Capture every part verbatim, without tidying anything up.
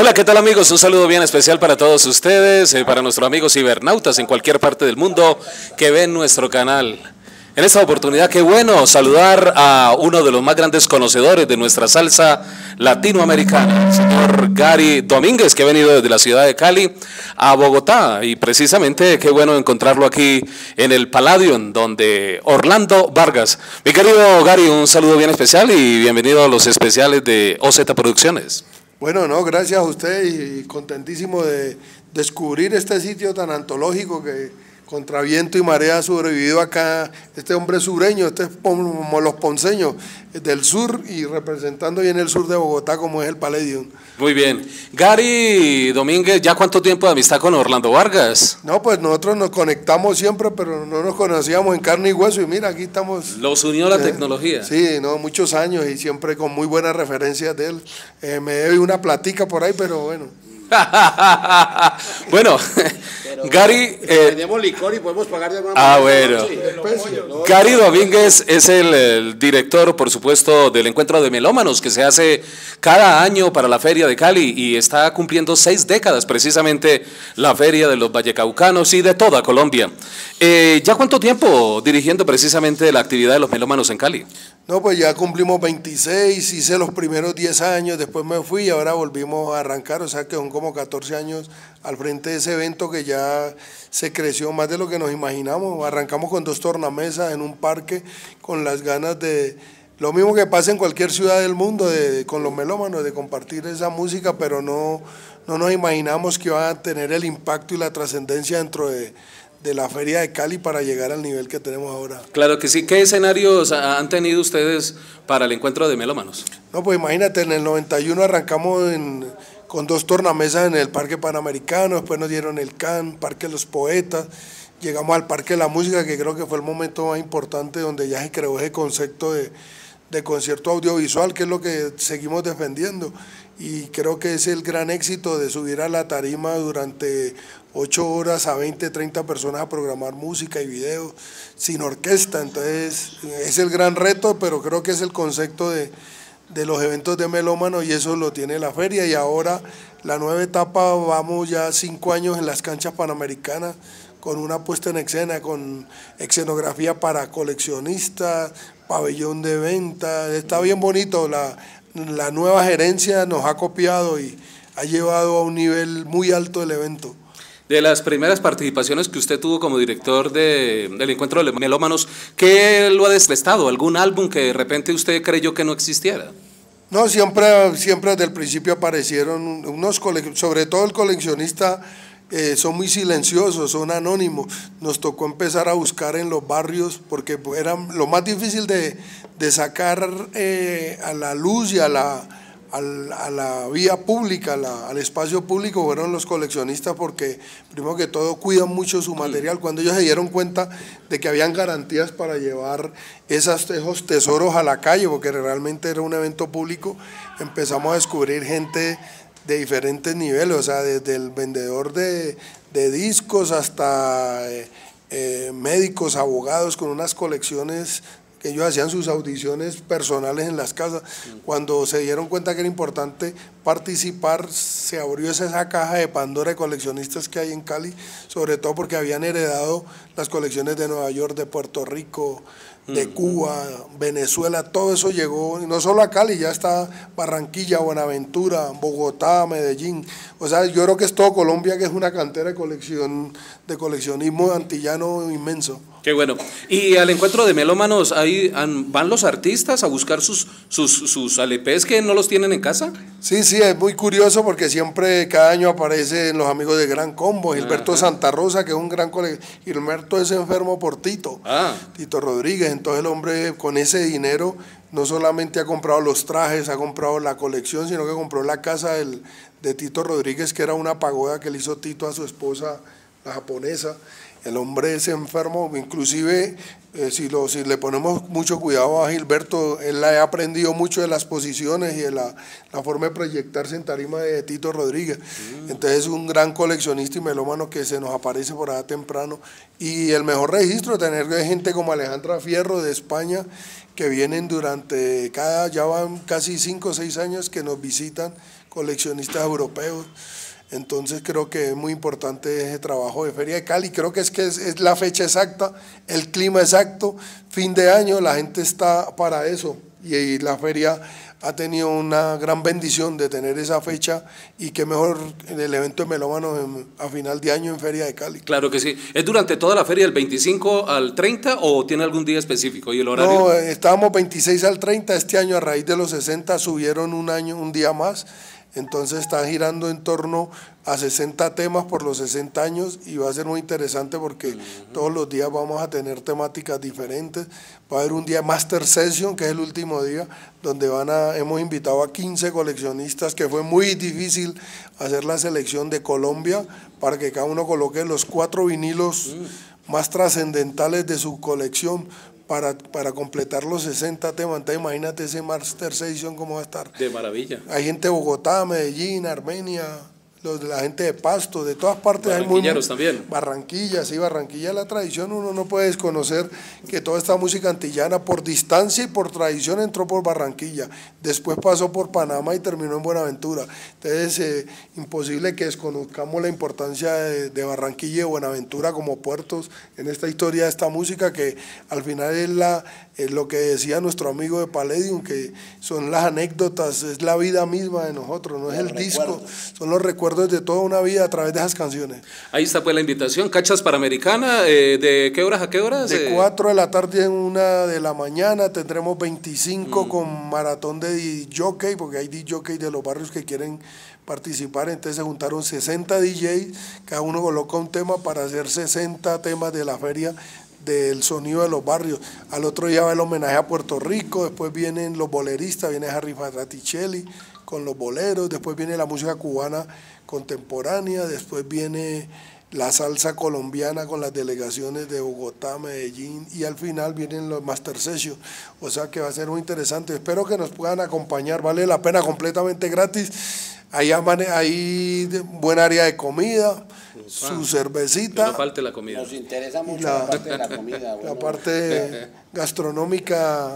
Hola, ¿qué tal amigos? Un saludo bien especial para todos ustedes, eh, para nuestros amigos cibernautas en cualquier parte del mundo que ven nuestro canal. En esta oportunidad, qué bueno saludar a uno de los más grandes conocedores de nuestra salsa latinoamericana, el señor Gary Domínguez, que ha venido desde la ciudad de Cali a Bogotá, y precisamente qué bueno encontrarlo aquí en el Palladium, donde Orlando Vargas. Mi querido Gary, un saludo bien especial y bienvenido a los especiales de O Z Producciones. Bueno, no, gracias a usted y contentísimo de descubrir este sitio tan antológico que contra viento y marea ha sobrevivido acá este hombre sureño, este es como los ponceños del sur y representando bien el sur de Bogotá como es el Palladium. Muy bien. Gary Domínguez, ¿ya cuánto tiempo de amistad con Orlando Vargas? No, pues nosotros nos conectamos siempre, pero no nos conocíamos en carne y hueso y mira, aquí estamos. Los unió la eh, tecnología. Sí, no, muchos años y siempre con muy buenas referencias de él. Eh, me debe una platica por ahí, pero bueno. Bueno, Pero, Gary... Eh, tenemos licor y podemos pagar de alguna Ah, manera. bueno. Sí. Gary Domínguez es el, el director, por supuesto, del Encuentro de Melómanos, que se hace cada año para la Feria de Cali y está cumpliendo seis décadas precisamente la Feria de los Vallecaucanos y de toda Colombia. Eh, ¿Ya cuánto tiempo dirigiendo precisamente la actividad de los melómanos en Cali? No, pues ya cumplimos veintiséis, hice los primeros diez años, después me fui y ahora volvimos a arrancar, o sea que son como catorce años al frente de ese evento que ya se creció más de lo que nos imaginamos. Arrancamos con dos tornamesas en un parque con las ganas de, lo mismo que pasa en cualquier ciudad del mundo, de, con los melómanos, de compartir esa música, pero no, no nos imaginamos que iba a tener el impacto y la trascendencia dentro de de la Feria de Cali para llegar al nivel que tenemos ahora. Claro que sí. ¿Qué escenarios han tenido ustedes para el Encuentro de Melómanos? No, pues imagínate, en el noventa y uno arrancamos en, con dos tornamesas en el Parque Panamericano, después nos dieron el C A N, Parque de los Poetas, llegamos al Parque de la Música, que creo que fue el momento más importante donde ya se creó ese concepto de, de concierto audiovisual, que es lo que seguimos defendiendo. Y creo que es el gran éxito de subir a la tarima durante ocho horas a veinte, treinta personas a programar música y video sin orquesta. Entonces es el gran reto, pero creo que es el concepto de, de los eventos de melómanos y eso lo tiene la feria. Y ahora la nueva etapa, vamos ya cinco años en las canchas panamericanas con una puesta en escena, con escenografía para coleccionistas, pabellón de venta. Está bien bonito. La, la nueva gerencia nos ha copiado y ha llevado a un nivel muy alto el evento. De las primeras participaciones que usted tuvo como director de, del Encuentro de Melómanos, ¿qué lo ha despertado? ¿Algún álbum que de repente usted creyó que no existiera? No, siempre, siempre desde el principio aparecieron unos, sobre todo el coleccionista, eh, son muy silenciosos, son anónimos. Nos tocó empezar a buscar en los barrios porque era lo más difícil de, de sacar eh, a la luz y a la... a la vía pública, la, al espacio público, fueron los coleccionistas porque primero que todo cuidan mucho su material. Cuando ellos se dieron cuenta de que habían garantías para llevar esas, esos tesoros a la calle, porque realmente era un evento público, empezamos a descubrir gente de diferentes niveles, o sea, desde el vendedor de, de discos hasta eh, eh, médicos, abogados con unas colecciones que ellos hacían sus audiciones personales en las casas. Cuando se dieron cuenta que era importante participar, se abrió esa caja de Pandora de coleccionistas que hay en Cali, sobre todo porque habían heredado las colecciones de Nueva York, de Puerto Rico, de Cuba, Venezuela, todo eso llegó, y no solo a Cali, ya está Barranquilla, Buenaventura, Bogotá, Medellín. O sea, yo creo que es todo Colombia, que es una cantera de colección, de coleccionismo antillano inmenso. Qué bueno. Y al Encuentro de Melómanos, ahí van los artistas a buscar sus, sus, sus L Pes que no los tienen en casa. Sí, sí, es muy curioso porque siempre, cada año aparecen los amigos de Gran Combo, Gilberto Ajá. Santa Rosa, que es un gran colega. Gilberto es enfermo por Tito, ah. Tito Rodríguez. Entonces el hombre con ese dinero no solamente ha comprado los trajes, ha comprado la colección, sino que compró la casa del, de Tito Rodríguez, que era una pagoda que le hizo Tito a su esposa, la japonesa. El hombre es enfermo, inclusive eh, si, lo, si le ponemos mucho cuidado a Gilberto, él ha aprendido mucho de las posiciones y de la, la forma de proyectarse en tarima de Tito Rodríguez. Mm. Entonces es un gran coleccionista y melómano que se nos aparece por allá temprano. Y el mejor registro, tener gente como Alejandra Fierro de España, que vienen durante, cada ya van casi cinco o seis años que nos visitan coleccionistas europeos. Entonces creo que es muy importante ese trabajo de Feria de Cali. Creo que es que es, es la fecha exacta, el clima exacto, fin de año, la gente está para eso. Y, y la feria ha tenido una gran bendición de tener esa fecha, y qué mejor en el evento de melómanos en, a final de año en Feria de Cali. Claro que sí. ¿Es durante toda la feria del veinticinco al treinta o tiene algún día específico y el horario? No, estábamos veintiséis al treinta, este año a raíz de los sesenta subieron un año, un día más. Entonces está girando en torno a sesenta temas por los sesenta años, y va a ser muy interesante porque uh-huh. todos los días vamos a tener temáticas diferentes. Va a haber un día Master Session, que es el último día, donde van a, hemos invitado a quince coleccionistas, que fue muy difícil hacer la selección de Colombia para que cada uno coloque los cuatro vinilos uh-huh. más trascendentales de su colección. Para, para completar los sesenta temas. Entonces imagínate ese Master Session cómo va a estar. De maravilla. Hay gente de Bogotá, Medellín, Armenia, los de la gente de Pasto, de todas partes. Hay muy, también. Barranquilla, sí, Barranquilla es la tradición. Uno no puede desconocer que toda esta música antillana, por distancia y por tradición, entró por Barranquilla. Después pasó por Panamá y terminó en Buenaventura. Entonces, eh, imposible que desconozcamos la importancia de, de Barranquilla y de Buenaventura como puertos en esta historia de esta música, que al final es, la, es lo que decía nuestro amigo de Palladium, que son las anécdotas, es la vida misma de nosotros, no es el disco, son los recuerdos de toda una vida a través de esas canciones. Ahí está pues la invitación, Cachas Panamericana, eh, ¿de qué horas a qué horas? De cuatro de la tarde a una de la mañana, tendremos veinticinco mm. con maratón de D J, porque hay D J de los barrios que quieren participar. Entonces se juntaron sesenta D Js, cada uno coloca un tema para hacer sesenta temas de la feria del sonido de los barrios. Al otro día va el homenaje a Puerto Rico, después vienen los boleristas, viene Harry Fraticelli con los boleros, después viene la música cubana contemporánea, después viene la salsa colombiana con las delegaciones de Bogotá, Medellín, y al final vienen los Master Sessions. O sea que va a ser muy interesante. Espero que nos puedan acompañar, vale la pena, completamente gratis. Ahí hay buen área de comida, su cervecita. Que no falte la comida. Nos interesa mucho la, la parte de la comida. Bueno. La parte gastronómica,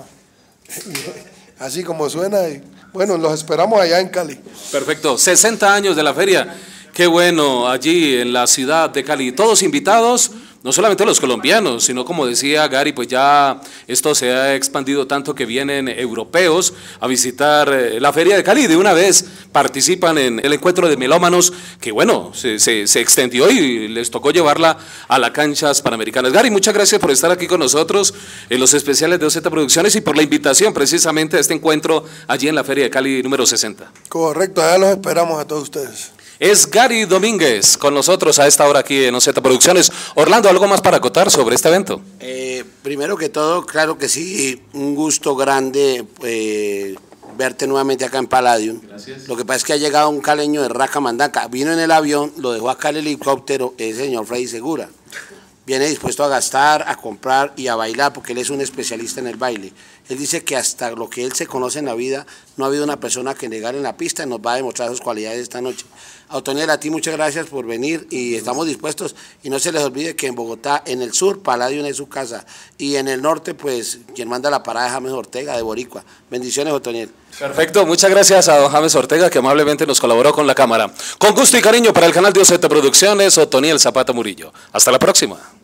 así como suena. Y, bueno, los esperamos allá en Cali. Perfecto, sesenta años de la feria. Qué bueno, allí en la ciudad de Cali. Todos invitados, no solamente los colombianos, sino como decía Gary, pues ya esto se ha expandido tanto que vienen europeos a visitar la feria de Cali. De una vez participan en el encuentro de melómanos, que bueno, se, se, se extendió y les tocó llevarla a las canchas panamericanas. Gary, muchas gracias por estar aquí con nosotros en los especiales de O Z Producciones y por la invitación precisamente a este encuentro allí en la feria de Cali número sesenta. Correcto, allá los esperamos a todos ustedes. Es Gary Domínguez con nosotros a esta hora aquí en O Z Producciones. Orlando, ¿algo más para acotar sobre este evento? Eh, primero que todo, claro que sí, un gusto grande eh, verte nuevamente acá en Palladium. Gracias. Lo que pasa es que ha llegado un caleño de Racamandaca, vino en el avión, lo dejó acá el helicóptero, el señor Freddy Segura. Viene dispuesto a gastar, a comprar y a bailar, porque él es un especialista en el baile. Él dice que hasta lo que él se conoce en la vida, no ha habido una persona que negar en la pista, y nos va a demostrar sus cualidades esta noche. A Otoniel, a ti muchas gracias por venir y estamos dispuestos. Y no se les olvide que en Bogotá, en el sur, Palladium es su casa. Y en el norte, pues, quien manda la parada es James Ortega, de Boricua. Bendiciones, Otoniel. Perfecto, muchas gracias a don James Ortega, que amablemente nos colaboró con la cámara. Con gusto y cariño para el canal de O Z Producciones, Otoniel Zapata Murillo. Hasta la próxima.